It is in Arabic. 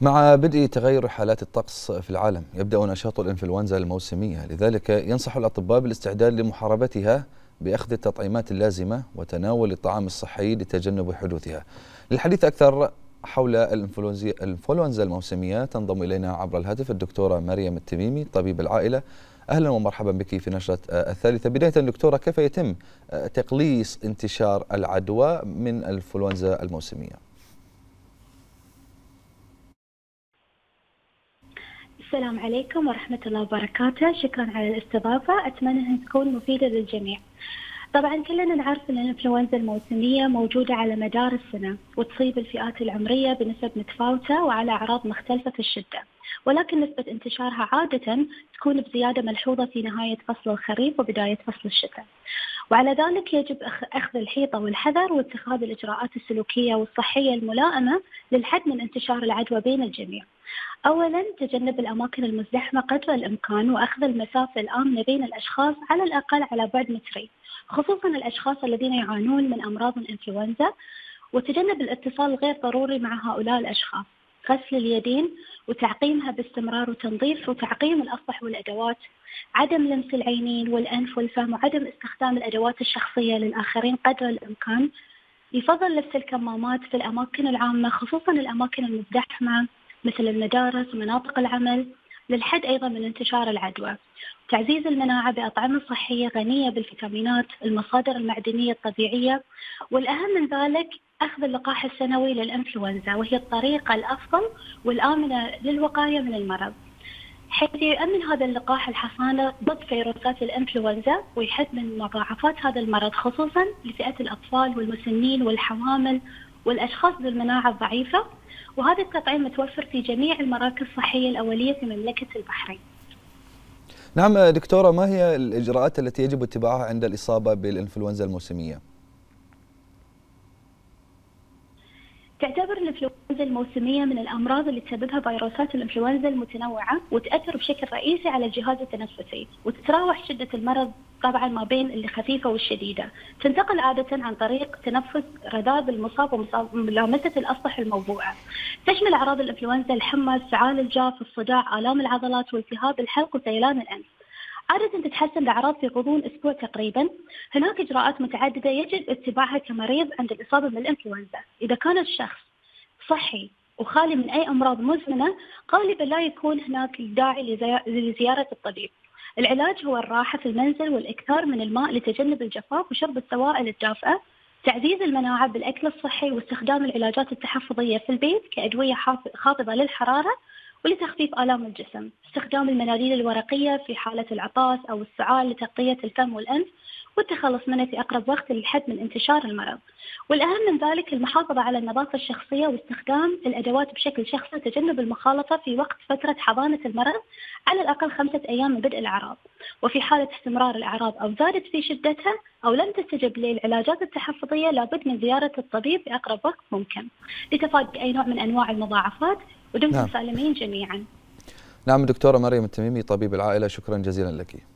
مع بدء تغير حالات الطقس في العالم يبدأ نشاط الإنفلونزا الموسمية، لذلك ينصح الأطباء بالاستعداد لمحاربتها بأخذ التطعيمات اللازمة وتناول الطعام الصحي لتجنب حدوثها. للحديث أكثر حول الإنفلونزا الموسمية تنضم إلينا عبر الهاتف الدكتورة مريم التميمي طبيب العائلة. أهلا ومرحبا بك في نشرة الثالثة. بداية دكتورة، كيف يتم تقليص انتشار العدوى من الإنفلونزا الموسمية؟ السلام عليكم ورحمة الله وبركاته. شكرا على الاستضافة، أتمنى أن تكون مفيدة للجميع. طبعا كلنا نعرف أن الإنفلونزا الموسمية موجودة على مدار السنة وتصيب الفئات العمرية بنسب متفاوتة وعلى أعراض مختلفة في الشدة، ولكن نسبة انتشارها عادة تكون بزيادة ملحوظة في نهاية فصل الخريف وبداية فصل الشتاء، وعلى ذلك يجب أخذ الحيطة والحذر واتخاذ الإجراءات السلوكية والصحية الملائمة للحد من انتشار العدوى بين الجميع. أولاً تجنب الأماكن المزدحمة قدر الإمكان وأخذ المسافة الآمنة بين الأشخاص على الأقل على بعد مترين، خصوصاً الأشخاص الذين يعانون من أمراض الإنفلونزا، وتجنب الاتصال الغير ضروري مع هؤلاء الأشخاص. غسل اليدين وتعقيمها باستمرار وتنظيف وتعقيم الأسطح والأدوات، عدم لمس العينين والأنف والفم، وعدم استخدام الأدوات الشخصية للآخرين قدر الإمكان. يفضل لبس الكمامات في الأماكن العامة خصوصاً الأماكن المزدحمة مثل المدارس ومناطق العمل للحد أيضا من انتشار العدوى. تعزيز المناعة بأطعمة صحية غنية بالفيتامينات، المصادر المعدنية الطبيعية، والأهم من ذلك أخذ اللقاح السنوي للإنفلونزا، وهي الطريقة الأفضل والآمنة للوقاية من المرض، حيث يؤمن هذا اللقاح الحصانة ضد فيروسات الإنفلونزا ويحد من مضاعفات هذا المرض خصوصا لفئة الأطفال والمسنين والحوامل والأشخاص ذو المناعة الضعيفة. وهذا التطعيم متوفر في جميع المراكز الصحية الأولية في مملكة البحرين. نعم دكتورة، ما هي الإجراءات التي يجب اتباعها عند الإصابة بالإنفلونزا الموسمية؟ تعتبر الإنفلونزا الموسمية من الأمراض اللي تسببها فيروسات الإنفلونزا المتنوعة وتأثر بشكل رئيسي على الجهاز التنفسي، وتتراوح شدة المرض طبعا ما بين الخفيفة والشديدة. تنتقل عادة عن طريق تنفس رذاذ المصاب وملامسة الأسطح الموبوءة. تشمل أعراض الإنفلونزا الحمى، السعال الجاف، الصداع، آلام العضلات، والتهاب الحلق وسيلان الأنف. عادة تتحسن الأعراض في غضون أسبوع تقريبا. هناك إجراءات متعددة يجب اتباعها كمريض عند الإصابة بالإنفلونزا. إذا كان الشخص صحي وخالي من أي أمراض مزمنة غالبا لا يكون هناك داعي لزيارة الطبيب. العلاج هو الراحة في المنزل والإكثار من الماء لتجنب الجفاف وشرب السوائل الدافئة، تعزيز المناعة بالأكل الصحي واستخدام العلاجات التحفظية في البيت كأدوية خافضة للحرارة ولتخفيف آلام الجسم، استخدام المناديل الورقية في حالة العطاس أو السعال لتغطية الفم والأنف والتخلص منه في أقرب وقت للحد من انتشار المرض. والأهم من ذلك المحافظة على النظافة الشخصية واستخدام الأدوات بشكل شخصي وتجنب المخالطة في وقت فترة حضانة المرض على الأقل 5 أيام من بدء الأعراض. وفي حالة استمرار الأعراض أو زادت في شدتها أو لم تستجب للعلاجات التحفظية لابد من زيارة الطبيب في أقرب وقت ممكن لتفادي أي نوع من أنواع المضاعفات. ودمتم سالمين جميعا. نعم دكتورة مريم التميمي طبيب العائلة، شكرا جزيلا لك.